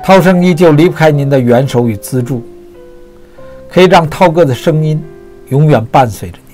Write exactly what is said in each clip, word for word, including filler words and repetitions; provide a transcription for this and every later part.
涛声依旧离不开您的援手与资助，可以让涛哥的声音永远伴随着您。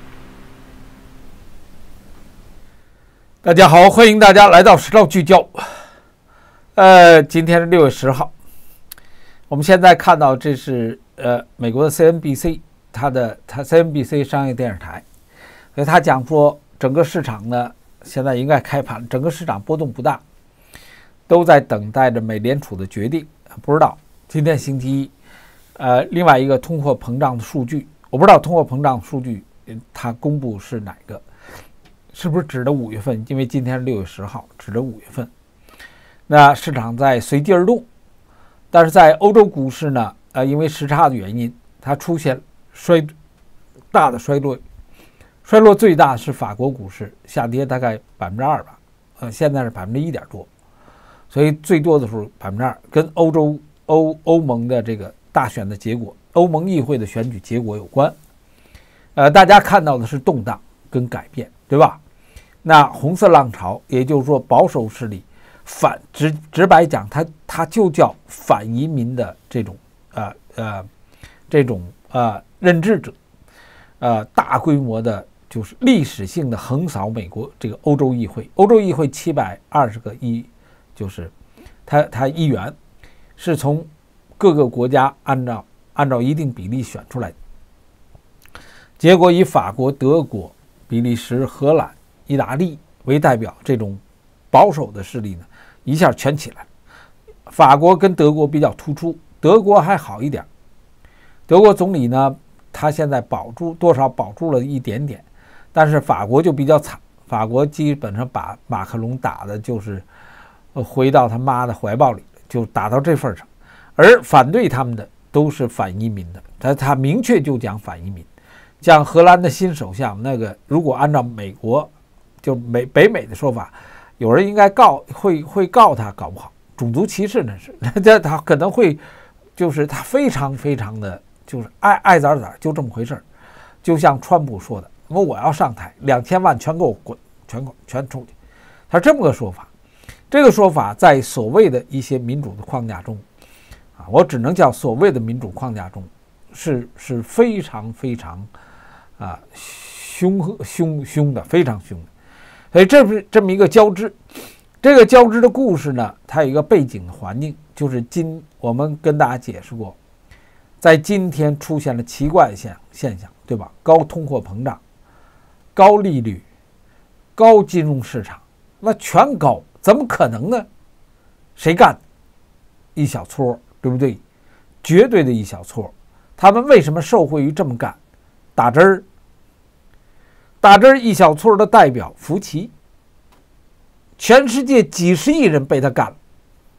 大家好，欢迎大家来到时报聚焦。呃，今天是六月十号，我们现在看到这是呃美国的 C N B C， 它的它 C N B C 商业电视台，所以他讲说整个市场呢现在应该开盘，整个市场波动不大。都在等待着美联储的决定，不知道今天星期一，呃，另外一个通货膨胀的数据，我不知道通货膨胀数据它公布是哪个，是不是指的五月份？因为今天是六月十号，指的五月份。那市场在随机而动，但是在欧洲股市呢，呃，因为时差的原因，它出现衰大的衰落，衰落最大是法国股市下跌大概百分之二吧，呃，现在是百分之一点多。所以最多的时候百分之二，跟欧洲欧欧盟的这个大选的结果，欧盟议会的选举结果有关。呃，大家看到的是动荡跟改变，对吧？那红色浪潮，也就是说保守势力反直直白讲，它它就叫反移民的这种呃呃这种呃认知者，呃大规模的就是历史性的横扫美国这个欧洲议会，欧洲议会七百二十个议。就是他他议员是从各个国家按照按照一定比例选出来的，结果以法国、德国、比利时、荷兰、意大利为代表，这种保守的势力呢，一下全起来了。法国跟德国比较突出，德国还好一点，德国总理呢，他现在保住多少保住了一点点，但是法国就比较惨，法国基本上把马克龙打的就是回到他妈的怀抱里，就打到这份上。而反对他们的都是反移民的，他他明确就讲反移民。像荷兰的新首相那个，如果按照美国就美北美的说法，有人应该告会会告他，搞不好种族歧视那是，那他可能会就是他非常非常的就是爱爱咋咋，就这么回事。就像川普说的，我我要上台，两千万全给我滚，全全出去，他这么个说法。这个说法在所谓的一些民主的框架中，啊，我只能叫所谓的民主框架中，是是非常非常啊凶凶凶的，非常凶的。所以这是这么一个交织，这个交织的故事呢，它有一个背景的环境，就是今我们跟大家解释过，在今天出现了奇怪的现现象，对吧？高通货膨胀、高利率、高金融市场，那全高。怎么可能呢？谁干？一小撮，对不对？绝对的一小撮。他们为什么受惠于这么干？打针儿，打针儿一小撮的代表福奇，全世界几十亿人被他干了，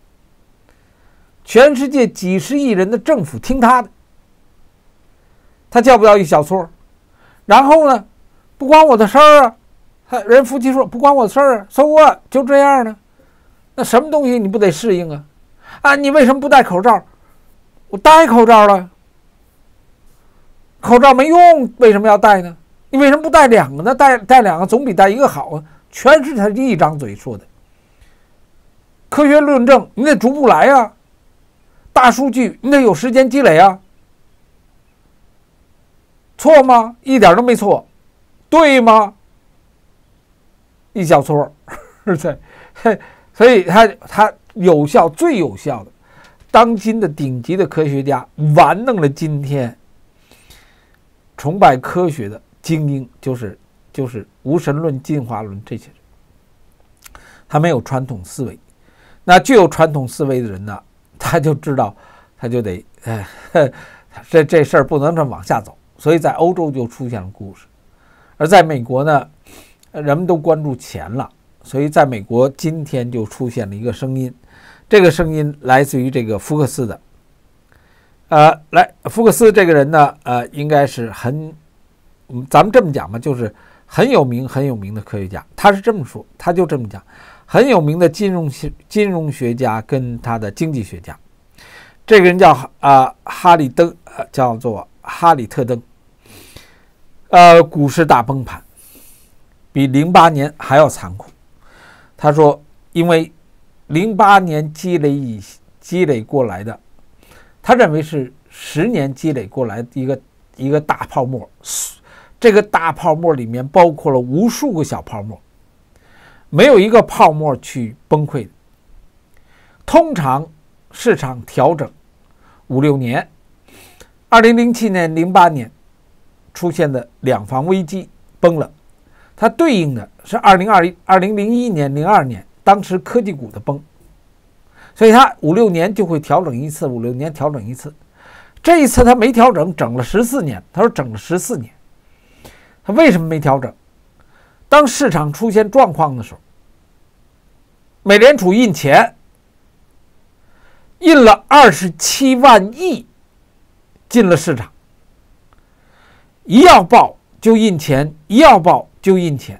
全世界几十亿人的政府听他的，他叫不叫一小撮？然后呢，不关我的事儿啊。他人夫妻说不关我的事儿啊，说我就这样呢，那什么东西你不得适应啊？啊，你为什么不戴口罩？我戴口罩了，口罩没用，为什么要戴呢？你为什么不戴两个呢？戴戴两个总比戴一个好啊！全是他一张嘴说的，科学论证你得逐步来啊，大数据你得有时间积累啊，错吗？一点都没错，对吗？一小撮，对，所以他他有效最有效的，当今的顶级的科学家玩弄了今天崇拜科学的精英，就是就是无神论、进化论这些人，他没有传统思维。那具有传统思维的人呢，他就知道，他就得哎，这这事儿不能这么往下走。所以在欧洲就出现了故事，而在美国呢？人们都关注钱了，所以在美国今天就出现了一个声音，这个声音来自于这个福克斯的，呃，来福克斯这个人呢，呃，应该是很，咱们这么讲吧，就是很有名很有名的科学家，他是这么说，他就这么讲，很有名的金融金融学家跟他的经济学家，这个人叫啊、呃、哈里登，呃，叫做哈里特登，呃，股市大崩盘。比零八年还要残酷。他说，因为零八年积累以积累过来的，他认为是十年积累过来的一个一个大泡沫。这个大泡沫里面包括了无数个小泡沫，没有一个泡沫去崩溃的。通常市场调整五六年，二零零七年、零八年出现的两房危机崩了，它对应的是二零二一、二零零一年、零二年当时科技股的崩，所以它五六年就会调整一次，五六年调整一次。这一次它没调整，整了十四年。他说整了十四年，他为什么没调整？当市场出现状况的时候，美联储印钱，印了二十七万亿进了市场，一要爆就印钱，一要爆就印钱，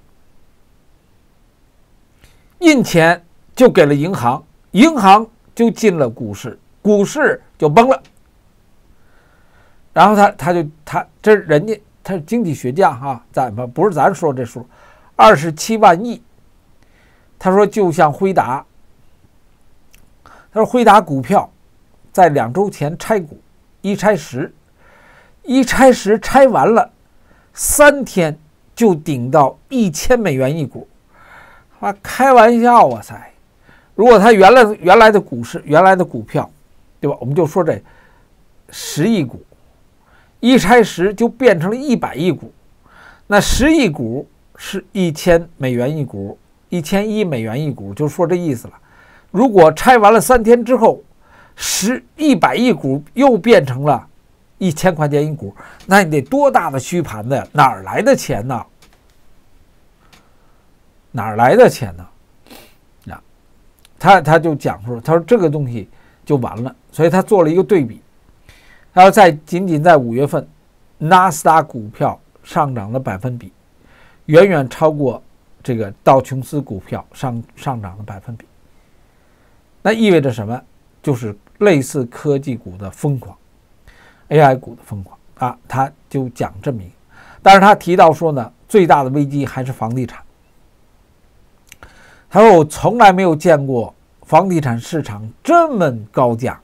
印钱就给了银行，银行就进了股市，股市就崩了。然后他他就他这人家他是经济学家哈，咱们不是咱说这数，二十七万亿。他说就像辉达，他说辉达股票在两周前拆股，一拆十，一拆十拆完了，三天就顶到一千美元一股。啊，开玩笑啊塞！如果他原来原来的股市原来的股票，对吧？我们就说这十亿股。一拆十就变成了一百亿股，那十亿股是一千美元一股，一千一美元一股，就说这意思了。如果拆完了三天之后，十一百亿股又变成了一千块钱一股，那你得多大的虚盘的？哪儿来的钱呢？哪儿来的钱呢？啊，他他就讲说，他说这个东西就完了，所以他做了一个对比。然后在仅仅在五月份，纳斯达克股票上涨的百分比，远远超过这个道琼斯股票上上涨的百分比。那意味着什么？就是类似科技股的疯狂 ，A I 股的疯狂啊！他就讲这么一个，但是他提到说呢，最大的危机还是房地产。他说我从来没有见过房地产市场这么高价。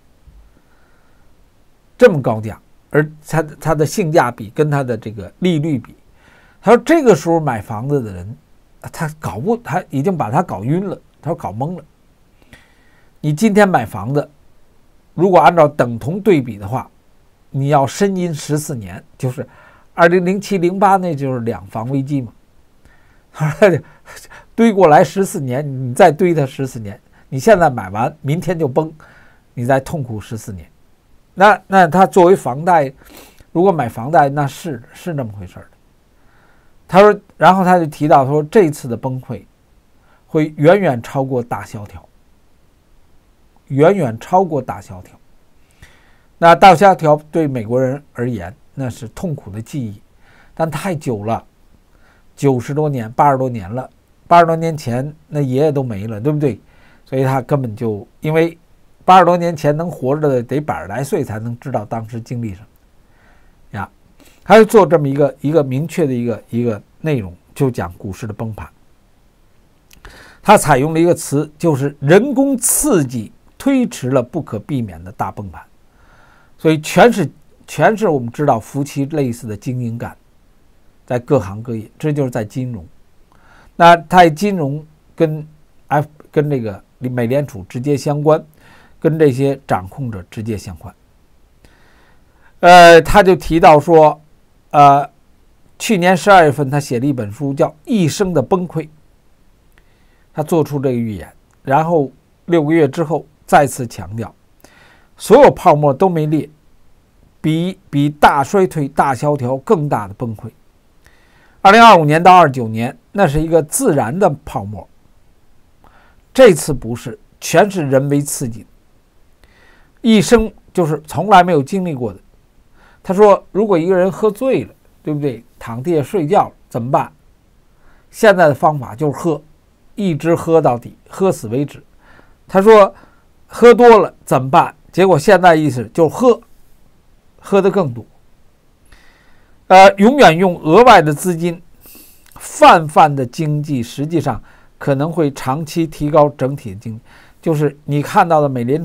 这么高价，而它它的性价比跟它的这个利率比，他说这个时候买房子的人，他搞不，他已经把他搞晕了，他说搞懵了。你今天买房子，如果按照等同对比的话，你要深阴十四年，就是二零零七零八那就是两房危机嘛。他说堆过来十四年，你再堆它十四年，你现在买完，明天就崩，你再痛苦十四年。那那他作为房贷，如果买房贷，那是是这么回事的。他说，然后他就提到说，这次的崩溃会远远超过大萧条，远远超过大萧条。那大萧条对美国人而言，那是痛苦的记忆，但太久了，九十多年、八十多年了，八十多年前那爷爷都没了，对不对？所以他根本就因为。八十多年前能活着的得百十来岁才能知道当时经历什么呀，他就做这么一个一个明确的一个一个内容，就讲股市的崩盘。他采用了一个词，就是人工刺激推迟了不可避免的大崩盘，所以全是全是我们知道夫妻类似的经营感，在各行各业，这就是在金融。那在金融跟 F 跟这个美联储直接相关。跟这些掌控者直接相关。呃，他就提到说，呃，去年十二月份他写了一本书叫《一生的崩溃》，他做出这个预言，然后六个月之后再次强调，所有泡沫都没裂，比比大衰退、大萧条更大的崩溃。二零二五年到二九年，那是一个自然的泡沫，这次不是，全是人为刺激的。一生就是从来没有经历过的。他说，如果一个人喝醉了，对不对？躺地下睡觉怎么办？现在的方法就是喝，一直喝到底，喝死为止。他说，喝多了怎么办？结果现在意思就是喝，喝得更多。呃，永远用额外的资金，泛泛的经济实际上可能会长期提高整体的经济。就是你看到的美联储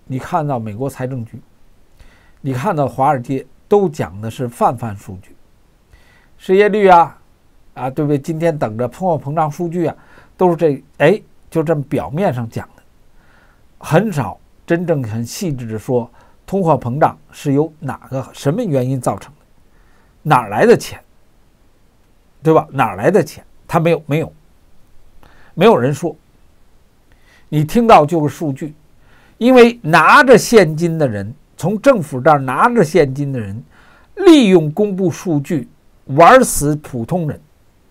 你看到美国财政局，你看到华尔街，都讲的是泛泛数据，失业率啊，啊，对不对？今天等着通货膨胀数据啊，都是这，哎，就这么表面上讲的，很少真正很细致的说通货膨胀是由哪个什么原因造成的，哪儿来的钱，对吧？哪儿来的钱？他没有，没有，没有人说。你听到就是数据，因为拿着现金的人，从政府这儿拿着现金的人，利用公布数据玩死普通人。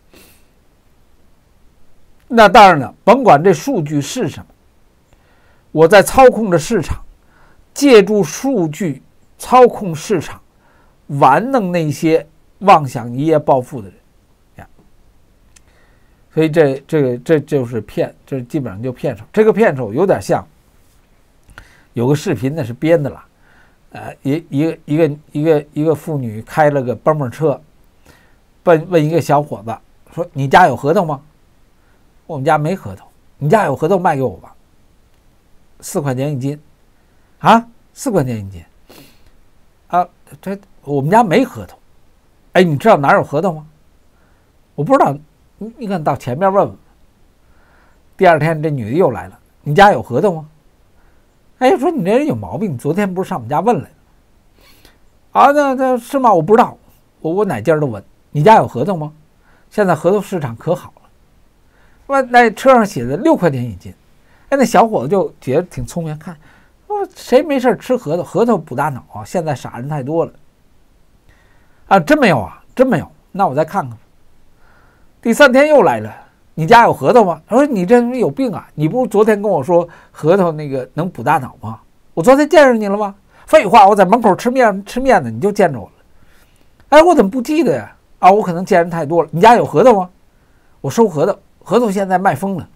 那当然了，甭管这数据是什么，我在操控着市场，借助数据操控市场，玩弄那些妄想一夜暴富的人呀。所以这这个这就是骗，这基本上就骗手。这个骗手有点像有个视频，那是编的了。呃，一一个一个一个一个妇女开了个蹦蹦车，问问一个小伙子说：“你家有合同吗？”“我们家没合同。”“你家有合同卖给我吧，四块钱一斤。”“啊，四块钱一斤？啊，这我们家没合同。”“哎，你知道哪有合同吗？”“我不知道。你你看到前面问问。”第二天这女的又来了：“你家有合同吗？”“哎，说你这人有毛病，昨天不是上我们家问来了？”“啊，那那是吗？我不知道，我我哪家都问。你家有合同吗？现在合同市场可好了。说那车上写的六块钱一斤。哎，那小伙子就觉得挺聪明，看，说谁没事吃核桃？核桃补大脑啊！现在傻人太多了。啊，真没有啊，真没有。那我再看看。第三天又来了，你家有核桃吗？我说你这人有病啊！你不是昨天跟我说核桃那个能补大脑吗？我昨天见着你了吗？废话，我在门口吃面吃面呢，你就见着我了。哎，我怎么不记得呀？啊，我可能见人太多了。你家有核桃吗？我收核桃，核桃现在卖疯了。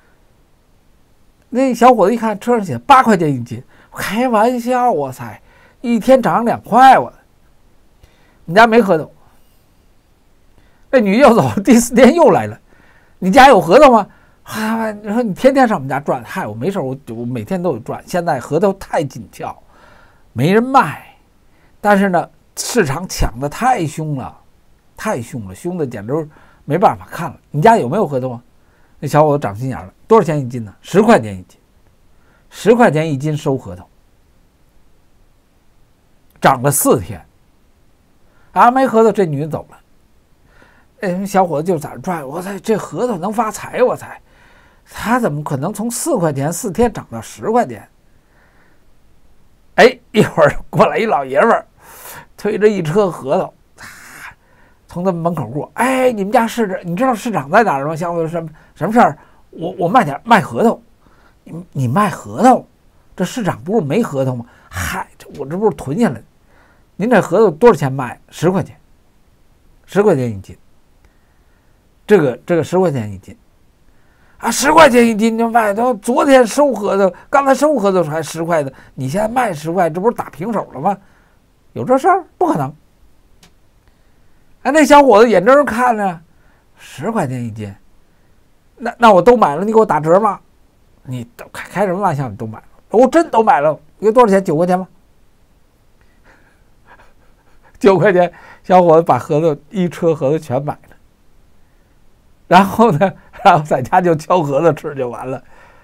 那小伙子一看车上写八块钱一斤，开玩笑，我猜一天涨两块，我。你家没核桃。这女又走，第四天又来了，你家有核桃吗？啊，你说你天天上我们家转，嗨，我没事，我我每天都有转。现在核桃太紧俏，没人卖，但是呢，市场抢的太凶了，太凶了，凶的简直没办法看了。你家有没有核桃啊？那小伙子长心眼了，多少钱一斤呢？十块钱一斤，十块钱一斤收核桃，涨了四天，啊，没核桃，这女的走了。哎，小伙子就在这转，我猜这核桃能发财，我猜，他怎么可能从四块钱四天涨到十块钱？哎，一会儿过来一老爷们儿，推着一车核桃，从他们门口过。哎，你们家市长，你知道市场在哪儿吗？小伙子，什么什么事儿？我我卖点卖核桃，你你卖核桃？这市场不是没核桃吗？嗨，这我这不是囤下来的。您这核桃多少钱卖？十块钱，十块钱一斤。这个这个十块钱一斤，啊，十块钱一斤就卖，都昨天收核桃，刚才收核桃还十块的，你现在卖十块，这不是打平手了吗？有这事儿？不可能。哎，那小伙子眼睁看着，十块钱一斤，那那我都买了，你给我打折吗？你都开开什么玩笑？你都买了，我真都买了，一个多少钱？九块钱吗？九块钱，小伙子把核桃一车核桃全买了。然后呢，然后在家就敲核桃吃就完了。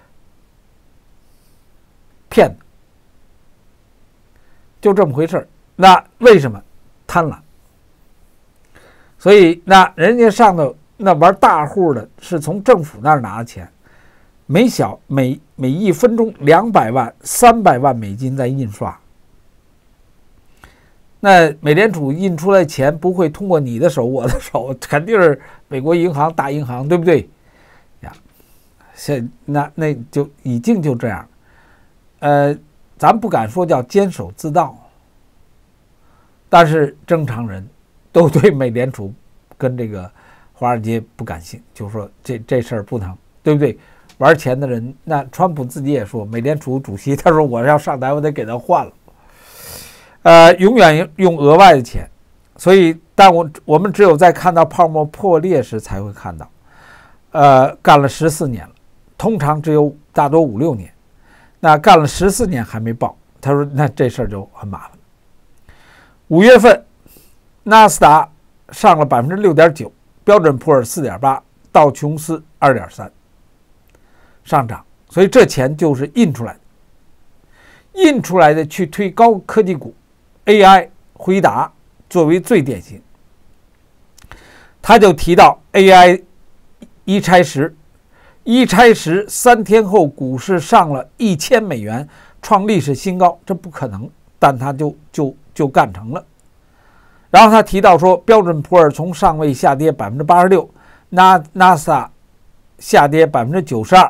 骗子，就这么回事。那为什么贪婪？所以那人家上头那玩大户的是从政府那儿拿的钱，每小每每一分钟两百万、三百万美金在印刷。那美联储印出来钱不会通过你的手我的手，肯定是美国银行大银行，对不对呀？现那那就已经就这样，呃，咱不敢说叫监守自盗，但是正常人都对美联储跟这个华尔街不感兴趣，就说这这事儿不能，对不对？玩钱的人，那川普自己也说，美联储主席他说我要上台，我得给他换了。呃，永远用额外的钱，所以，但我我们只有在看到泡沫破裂时才会看到。呃，干了十四年了，通常只有大多五六年。 那干了十四年还没报，他说那这事儿就很麻烦。五月份，纳斯达上了百分之六点九，标准普尔四点八，道琼斯二点三，上涨。所以这钱就是印出来的，印出来的去推高科技股 ，A I 辉达作为最典型。他就提到 A I 一拆十，一拆十三天后股市上了一千美元，创历史新高，这不可能，但他就就就干成了。然后他提到说，标准普尔从上位下跌百分之八十六，纳纳斯达下跌百分之九十二。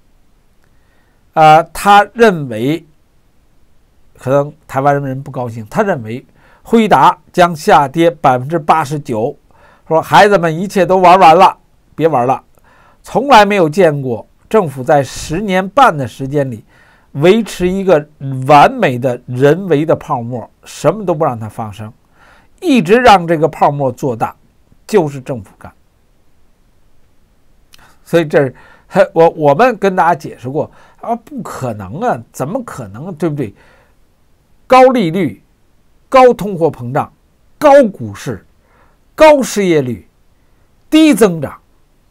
呃，他认为，可能台湾人不高兴，他认为辉达将下跌百分之八十九。说孩子们，一切都玩完了，别玩了。从来没有见过政府在十年半的时间里维持一个完美的人为的泡沫，什么都不让它发生，一直让这个泡沫做大，就是政府干。所以这我我们跟大家解释过啊，不可能啊，怎么可能，对不对？高利率、高通货膨胀、高股市、高失业率、低增长，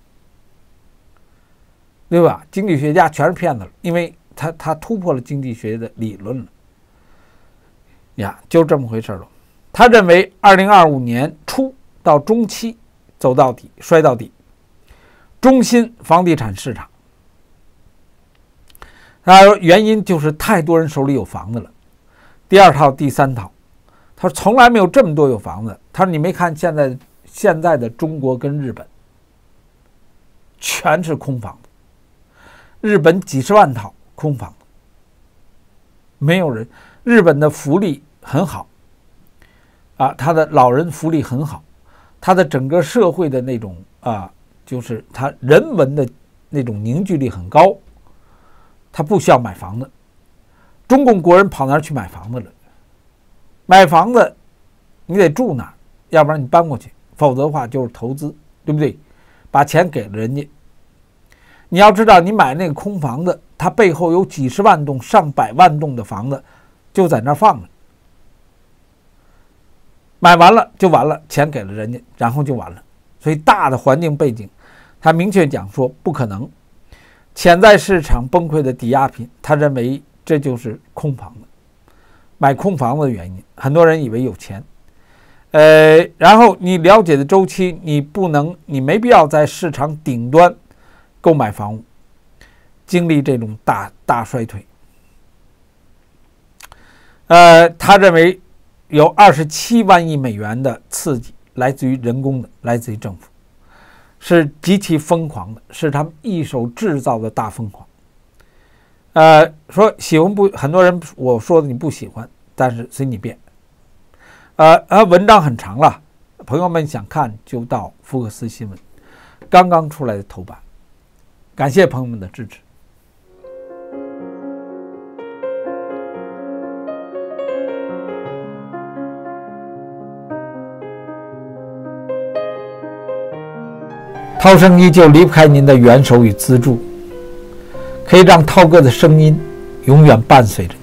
对吧？经济学家全是骗子了，因为他他突破了经济学的理论了呀，就这么回事了。他认为二零二五年初到中期走到底，摔到底。中心房地产市场，他说原因就是太多人手里有房子了。第二套、第三套，他说从来没有这么多有房子。他说你没看现在现在的中国跟日本，全是空房子。日本几十万套空房子，没有人。日本的福利很好，啊，他的老人福利很好，他的整个社会的那种啊。就是他人文的那种凝聚力很高，他不需要买房子。中共国人跑哪儿去买房子了？买房子你得住哪儿，要不然你搬过去，否则的话就是投资，对不对？把钱给了人家。你要知道，你买那个空房子，它背后有几十万栋、上百万栋的房子就在那儿放着，买完了就完了，钱给了人家，然后就完了。所以大的环境背景。他明确讲说不可能，潜在市场崩溃的抵押品，他认为这就是空房子，买空房子的原因。很多人以为有钱，呃，然后你了解的周期，你不能，你没必要在市场顶端购买房屋，经历这种大大衰退。呃，他认为有二十七万亿美元的刺激来自于人工的，来自于政府。是极其疯狂的，是他们一手制造的大疯狂。呃，说喜欢不，很多人我说的你不喜欢，但是随你便。呃，呃，文章很长了，朋友们想看就到福克斯新闻刚刚出来的头版。感谢朋友们的支持。涛声依旧离不开您的援手与资助，可以让涛哥的声音永远伴随着你。